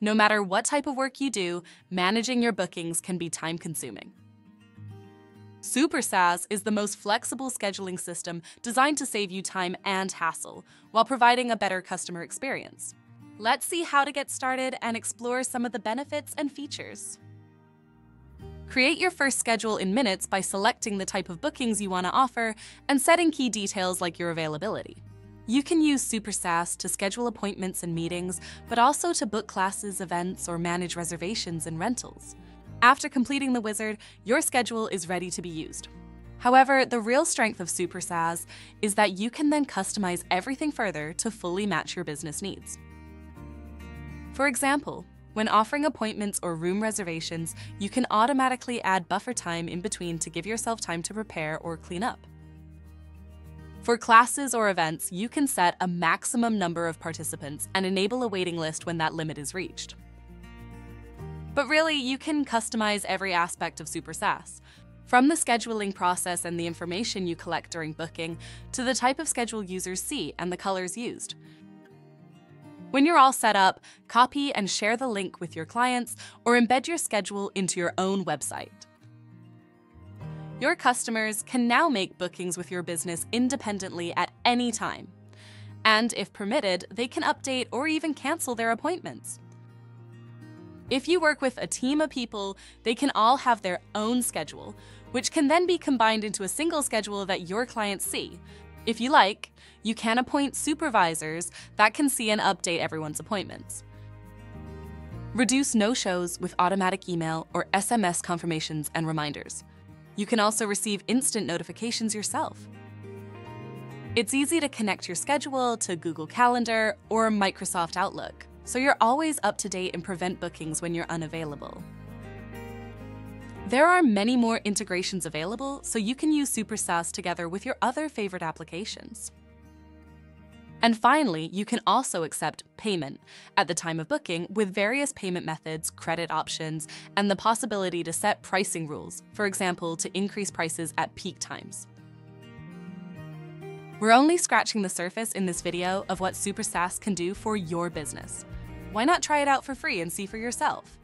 No matter what type of work you do, managing your bookings can be time-consuming. SuperSaaS is the most flexible scheduling system designed to save you time and hassle, while providing a better customer experience. Let's see how to get started and explore some of the benefits and features. Create your first schedule in minutes by selecting the type of bookings you want to offer and setting key details like your availability. You can use SuperSaaS to schedule appointments and meetings, but also to book classes, events, or manage reservations and rentals. After completing the wizard, your schedule is ready to be used. However, the real strength of SuperSaaS is that you can then customize everything further to fully match your business needs. For example, when offering appointments or room reservations, you can automatically add buffer time in between to give yourself time to prepare or clean up. For classes or events, you can set a maximum number of participants and enable a waiting list when that limit is reached. But really, you can customize every aspect of SuperSaaS, from the scheduling process and the information you collect during booking to the type of schedule users see and the colors used. When you're all set up, copy and share the link with your clients or embed your schedule into your own website. Your customers can now make bookings with your business independently at any time. And if permitted, they can update or even cancel their appointments. If you work with a team of people, they can all have their own schedule, which can then be combined into a single schedule that your clients see. If you like, you can appoint supervisors that can see and update everyone's appointments. Reduce no-shows with automatic email or SMS confirmations and reminders. You can also receive instant notifications yourself. It's easy to connect your schedule to Google Calendar or Microsoft Outlook, so you're always up to date and prevent bookings when you're unavailable. There are many more integrations available, so you can use SuperSaaS together with your other favorite applications. And finally, you can also accept payment at the time of booking with various payment methods, credit options, and the possibility to set pricing rules, for example, to increase prices at peak times. We're only scratching the surface in this video of what SuperSaaS can do for your business. Why not try it out for free and see for yourself?